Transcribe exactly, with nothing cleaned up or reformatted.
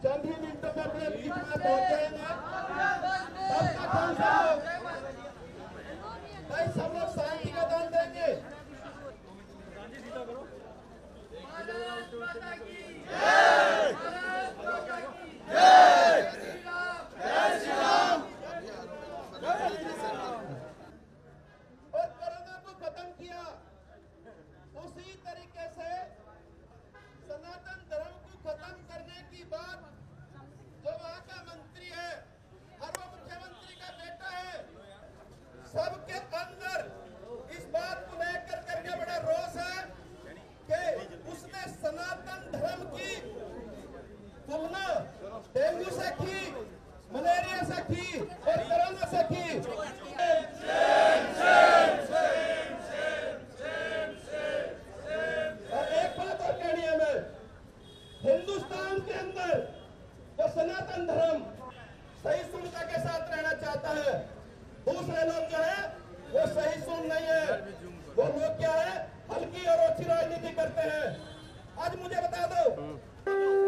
चंद ही मिनटों में अपने बीच में पहुंच जाएंगे। सबका ध्यान सब भाई सब लोग शांति का दान देंगे। और कोरोना को खत्म किया उसी तरीके से सनातन धर्म को खत्म करने की बात जो वहां का मंत्री है और वो मुख्यमंत्री का बेटा है, सबके अंदर इस बात को लेकर करके बड़ा रोष है कि उसने सनातन धर्म की तुलना डेंगू से की, मलेरिया से की और कोरोना से की। और एक बात और कहनी है, मैं हिंदुस्तान के अंदर जो सनातन धर्म सहिष्णुता के साथ रहना चाहता है, दूसरे लोग जो है वो सहिष्णु नहीं है। वो लोग क्या है, हल्की और ओछी राजनीति करते हैं। आज मुझे बता दो